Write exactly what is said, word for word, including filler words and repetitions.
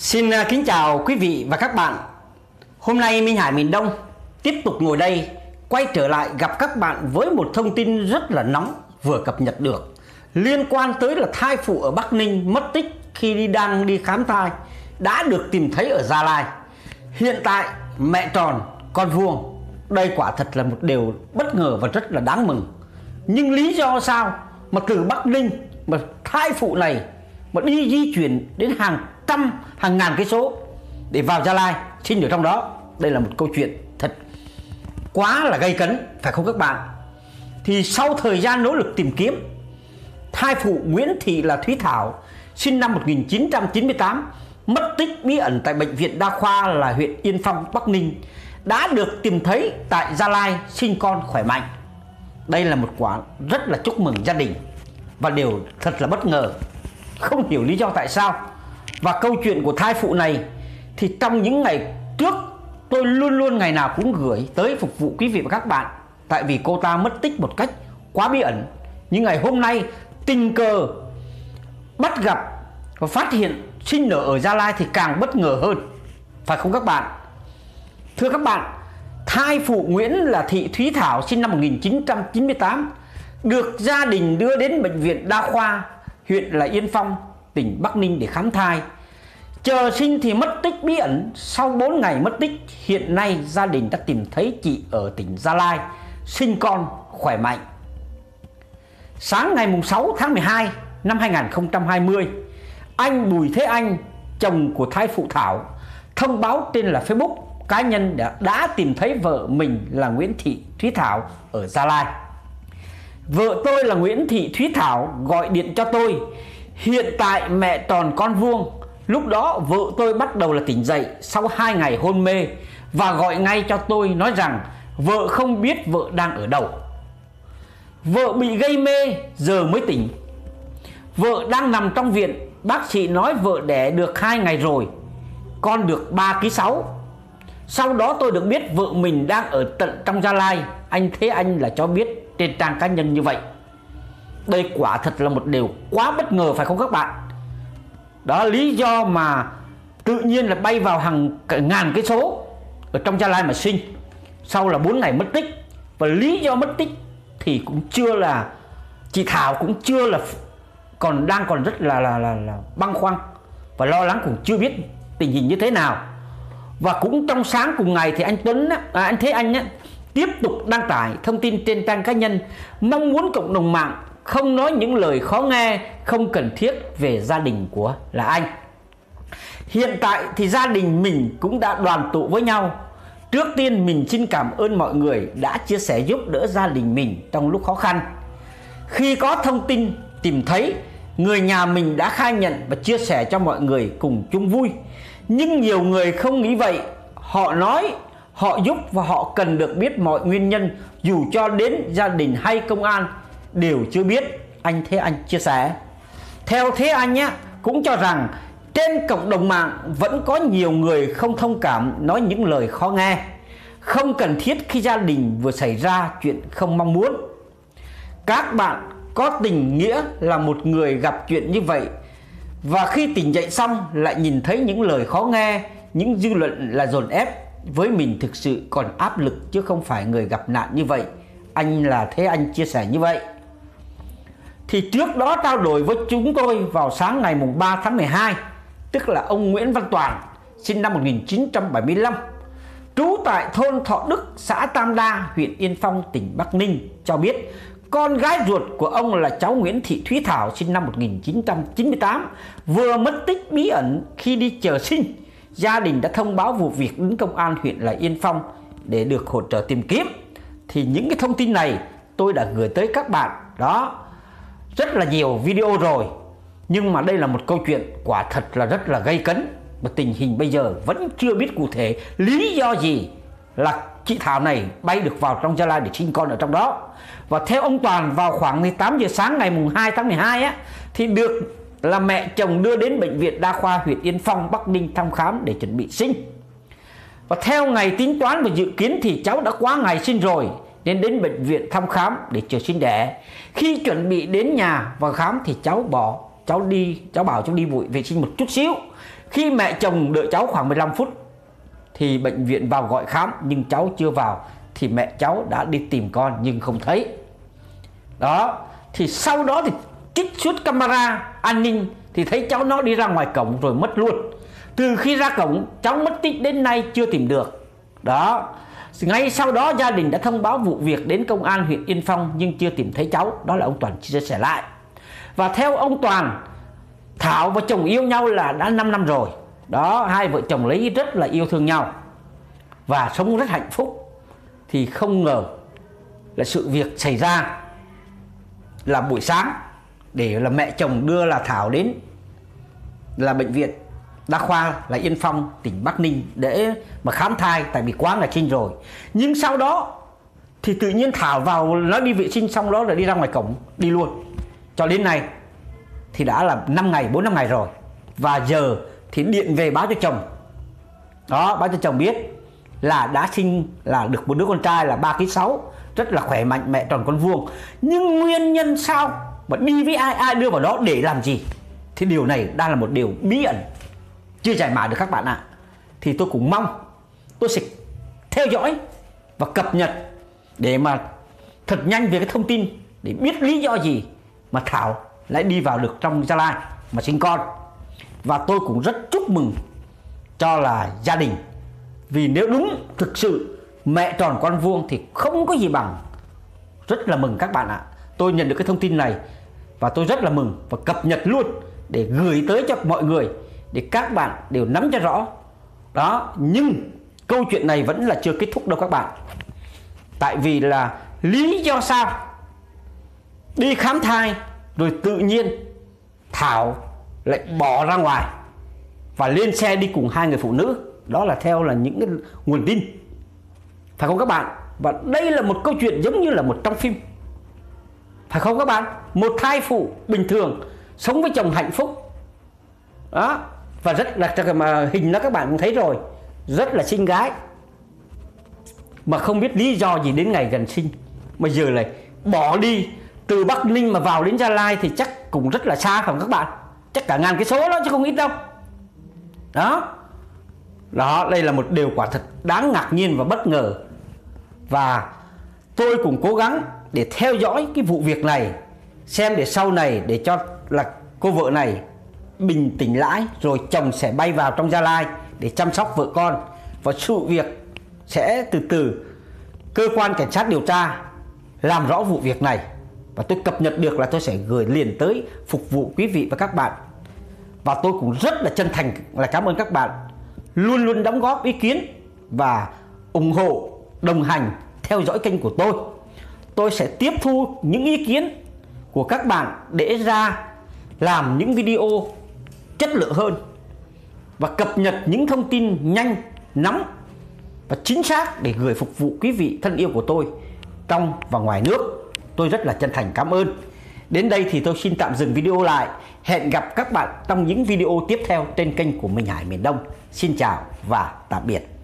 Xin kính chào quý vị và các bạn. Hôm nay Minh Hải miền Đông tiếp tục ngồi đây quay trở lại gặp các bạn với một thông tin rất là nóng vừa cập nhật được, liên quan tới là thai phụ ở Bắc Ninh mất tích khi đi đang đi khám thai đã được tìm thấy ở Gia Lai. Hiện tại mẹ tròn con vuông. Đây quả thật là một điều bất ngờ và rất là đáng mừng. Nhưng lý do sao mà từ Bắc Ninh mà thai phụ này mà đi di chuyển đến hàng trăm hàng ngàn cây số để vào Gia Lai sinh ở trong đó? Đây là một câu chuyện thật quá là gay cấn, phải không các bạn? Thì sau thời gian nỗ lực tìm kiếm, thai phụ Nguyễn Thị là Thúy Thảo sinh năm một nghìn chín trăm chín mươi tám mất tích bí ẩn tại bệnh viện đa khoa là huyện Yên Phong, Bắc Ninh đã được tìm thấy tại Gia Lai sinh con khỏe mạnh. Đây là một quả rất là chúc mừng gia đình và điều thật là bất ngờ, không hiểu lý do tại sao. Và câu chuyện của thai phụ này thì trong những ngày trước tôi luôn luôn ngày nào cũng gửi tới phục vụ quý vị và các bạn, tại vì cô ta mất tích một cách quá bí ẩn. Nhưng ngày hôm nay tình cờ bắt gặp và phát hiện sinh nở ở Gia Lai thì càng bất ngờ hơn, phải không các bạn? Thưa các bạn, thai phụ Nguyễn là Thị Thúy Thảo sinh năm một nghìn chín trăm chín mươi tám được gia đình đưa đến bệnh viện đa khoa huyện là Yên Phong, tỉnh Bắc Ninh để khám thai. Chờ sinh thì mất tích bí ẩn. Sau bốn ngày mất tích, hiện nay gia đình đã tìm thấy chị ở tỉnh Gia Lai sinh con khỏe mạnh. Sáng ngày sáu tháng mười hai năm hai nghìn không trăm hai mươi, anh Bùi Thế Anh, chồng của thai phụ Thảo, thông báo trên là Facebook cá nhân đã, đã tìm thấy vợ mình là Nguyễn Thị Thúy Thảo ở Gia Lai. Vợ tôi là Nguyễn Thị Thúy Thảo gọi điện cho tôi. Hiện tại mẹ tròn con vuông. Lúc đó vợ tôi bắt đầu là tỉnh dậy sau hai ngày hôn mê và gọi ngay cho tôi nói rằng vợ không biết vợ đang ở đâu. Vợ bị gây mê giờ mới tỉnh. Vợ đang nằm trong viện. Bác sĩ nói vợ đẻ được hai ngày rồi, con được ba ký sáu. Sau đó tôi được biết vợ mình đang ở tận trong Gia Lai. Anh Thế Anh là cho biết trên trang cá nhân như vậy. Đây quả thật là một điều quá bất ngờ, phải không các bạn? Đó là lý do mà tự nhiên là bay vào hàng ngàn cây số ở trong Gia Lai mà sinh. Sau là bốn ngày mất tích. Và lý do mất tích thì cũng chưa là, chị Thảo cũng chưa là, còn đang còn rất là là, là, là băn khoăn và lo lắng, cũng chưa biết tình hình như thế nào. Và cũng trong sáng cùng ngày thì anh Tuấn à, anh Thế Anh á, tiếp tục đăng tải thông tin trên trang cá nhân, mong muốn cộng đồng mạng không nói những lời khó nghe, không cần thiết về gia đình của là anh. Hiện tại thì gia đình mình cũng đã đoàn tụ với nhau. Trước tiên mình xin cảm ơn mọi người đã chia sẻ giúp đỡ gia đình mình trong lúc khó khăn. Khi có thông tin tìm thấy, người nhà mình đã khai nhận và chia sẻ cho mọi người cùng chung vui. Nhưng nhiều người không nghĩ vậy. Họ nói họ giúp và họ cần được biết mọi nguyên nhân, dù cho đến gia đình hay công an đều chưa biết, anh Thế Anh chia sẻ. Theo Thế Anh nhé, cũng cho rằng trên cộng đồng mạng vẫn có nhiều người không thông cảm, nói những lời khó nghe, không cần thiết khi gia đình vừa xảy ra chuyện không mong muốn. Các bạn có tình nghĩa là một người gặp chuyện như vậy, và khi tỉnh dậy xong lại nhìn thấy những lời khó nghe, những dư luận là dồn ép, với mình thực sự còn áp lực chứ không phải người gặp nạn như vậy. Anh là Thế Anh chia sẻ như vậy. Thì trước đó trao đổi với chúng tôi vào sáng ngày ba tháng mười hai, tức là ông Nguyễn Văn Toàn sinh năm một nghìn chín trăm bảy mươi lăm, trú tại thôn Thọ Đức, xã Tam Đa, huyện Yên Phong, tỉnh Bắc Ninh, cho biết con gái ruột của ông là cháu Nguyễn Thị Thúy Thảo sinh năm một nghìn chín trăm chín mươi tám vừa mất tích bí ẩn khi đi chờ sinh. Gia đình đã thông báo vụ việc đến công an huyện là Yên Phong để được hỗ trợ tìm kiếm. Thì những cái thông tin này tôi đã gửi tới các bạn đó rất là nhiều video rồi. Nhưng mà đây là một câu chuyện quả thật là rất là gây cấn, và tình hình bây giờ vẫn chưa biết cụ thể lý do gì là chị Thảo này bay được vào trong Gia Lai để sinh con ở trong đó. Và theo ông Toàn, vào khoảng mười tám giờ sáng ngày hai tháng mười hai á, thì được là mẹ chồng đưa đến bệnh viện đa khoa huyện Yên Phong, Bắc Ninh thăm khám để chuẩn bị sinh. Và theo ngày tính toán và dự kiến thì cháu đã quá ngày sinh rồi, nên đến bệnh viện thăm khám để chờ sinh đẻ. Khi chuẩn bị đến nhà và khám thì cháu bỏ cháu đi cháu bảo cháu đi vội vệ sinh một chút xíu. Khi mẹ chồng đợi cháu khoảng mười lăm phút thì bệnh viện vào gọi khám, nhưng cháu chưa vào thì mẹ cháu đã đi tìm con nhưng không thấy. Đó, thì sau đó thì trích xuất camera an ninh thì thấy cháu nó đi ra ngoài cổng rồi mất luôn. Từ khi ra cổng cháu mất tích đến nay chưa tìm được. Đó, ngay sau đó gia đình đã thông báo vụ việc đến công an huyện Yên Phong nhưng chưa tìm thấy cháu. Đó là ông Toàn chia sẻ lại. Và theo ông Toàn, Thảo và chồng yêu nhau là đã năm năm rồi. Đó, hai vợ chồng lấy rất là yêu thương nhau và sống rất hạnh phúc. Thì không ngờ là sự việc xảy ra là buổi sáng, để là mẹ chồng đưa là Thảo đến là bệnh viện đa khoa là Yên Phong tỉnh Bắc Ninh để mà khám thai, tại vì quá ngày sinh rồi. Nhưng sau đó thì tự nhiên Thảo vào nó đi vệ sinh xong đó là đi ra ngoài cổng đi luôn. Cho đến nay thì đã là năm ngày, bốn năm ngày rồi. Và giờ thì điện về báo cho chồng. Đó, báo cho chồng biết là đã sinh là được một đứa con trai là ba ký sáu, rất là khỏe mạnh, mẹ tròn con vuông. Nhưng nguyên nhân sao mà đi với ai, ai đưa vào đó để làm gì, thì điều này đang là một điều bí ẩn chưa giải mã được các bạn ạ. Thì tôi cũng mong tôi sẽ theo dõi và cập nhật để mà thật nhanh về cái thông tin, để biết lý do gì mà Thảo lại đi vào được trong Gia Lai mà sinh con. Và tôi cũng rất chúc mừng cho là gia đình, vì nếu đúng thực sự mẹ tròn con vuông thì không có gì bằng. Rất là mừng các bạn ạ. Tôi nhận được cái thông tin này và tôi rất là mừng và cập nhật luôn để gửi tới cho mọi người, để các bạn đều nắm cho rõ. Đó, nhưng câu chuyện này vẫn là chưa kết thúc đâu các bạn. Tại vì là lý do sao đi khám thai rồi tự nhiên Thảo lại bỏ ra ngoài và lên xe đi cùng hai người phụ nữ. Đó là theo là những cái nguồn tin, phải không các bạn? Và đây là một câu chuyện giống như là một trong phim, phải không các bạn? Một thai phụ bình thường sống với chồng hạnh phúc. Đó, và rất là mà hình đó các bạn cũng thấy rồi, rất là xinh gái, mà không biết lý do gì đến ngày gần sinh mà giờ lại bỏ đi từ Bắc Ninh mà vào đến Gia Lai thì chắc cũng rất là xa, phải không các bạn? Chắc cả ngàn cái số đó chứ không ít đâu. Đó, đó, đây là một điều quả thật đáng ngạc nhiên và bất ngờ. Và tôi cũng cố gắng để theo dõi cái vụ việc này, xem để sau này để cho là cô vợ này bình tĩnh lại, rồi chồng sẽ bay vào trong Gia Lai để chăm sóc vợ con. Và sự việc sẽ từ từ cơ quan cảnh sát điều tra làm rõ vụ việc này. Và tôi cập nhật được là tôi sẽ gửi liền tới phục vụ quý vị và các bạn. Và tôi cũng rất là chân thành là cảm ơn các bạn luôn luôn đóng góp ý kiến và ủng hộ, đồng hành, theo dõi kênh của tôi. Tôi sẽ tiếp thu những ý kiến của các bạn để ra làm những video chất lượng hơn và cập nhật những thông tin nhanh, nóng và chính xác để gửi phục vụ quý vị thân yêu của tôi trong và ngoài nước. Tôi rất là chân thành cảm ơn. Đến đây thì tôi xin tạm dừng video lại. Hẹn gặp các bạn trong những video tiếp theo trên kênh của Minh Hải Miền Đông. Xin chào và tạm biệt.